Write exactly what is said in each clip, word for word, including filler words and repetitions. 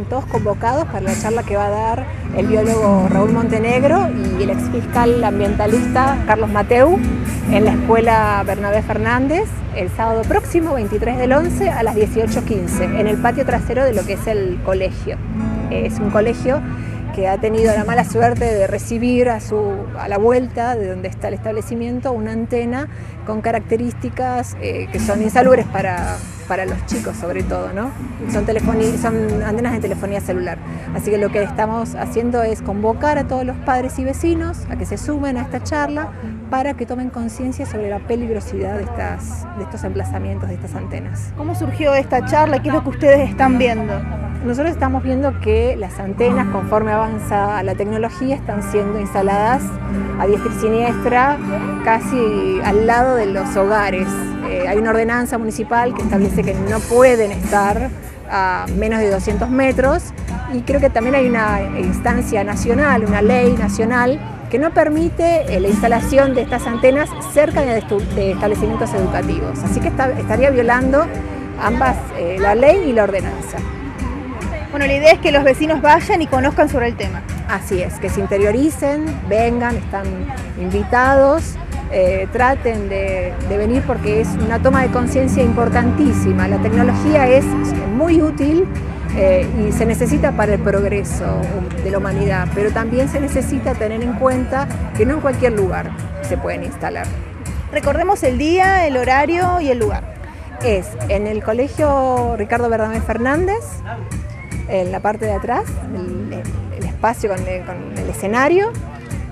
todos convocados para la charla que va a dar el biólogo Raúl Montenegro y el exfiscal ambientalista Carlos Mateu en la Escuela Bernabé Fernández el sábado próximo, veintitrés del once, a las dieciocho quince, en el patio trasero de lo que es el colegio. Es un colegio que ha tenido la mala suerte de recibir a, su, a la vuelta de donde está el establecimiento una antena con características eh, que son insalubres para, para los chicos sobre todo, ¿no? Son, son antenas de telefonía celular. Así que lo que estamos haciendo es convocar a todos los padres y vecinos a que se sumen a esta charla para que tomen conciencia sobre la peligrosidad de, estas, de estos emplazamientos, de estas antenas. ¿Cómo surgió esta charla? ¿Qué es lo que ustedes están viendo? Nosotros estamos viendo que las antenas, conforme avanza la tecnología, están siendo instaladas a diestra y siniestra, casi al lado de los hogares. Eh, hay una ordenanza municipal que establece que no pueden estar a menos de doscientos metros y creo que también hay una instancia nacional, una ley nacional que no permite la instalación de estas antenas cerca de establecimientos educativos. Así que está, estaría violando ambas, eh, la ley y la ordenanza. Bueno, la idea es que los vecinos vayan y conozcan sobre el tema. Así es, que se interioricen, vengan, están invitados, eh, traten de, de venir porque es una toma de conciencia importantísima. La tecnología es muy útil eh, y se necesita para el progreso de la humanidad, pero también se necesita tener en cuenta que no en cualquier lugar se pueden instalar. Recordemos el día, el horario y el lugar. Es en el Colegio Ricardo Bernabé Fernández, en la parte de atrás, el, el espacio con el, con el escenario,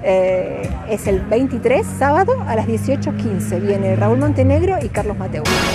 eh, es el veintitrés, sábado, a las dieciocho quince. Viene Raúl Montenegro y Carlos Mateu.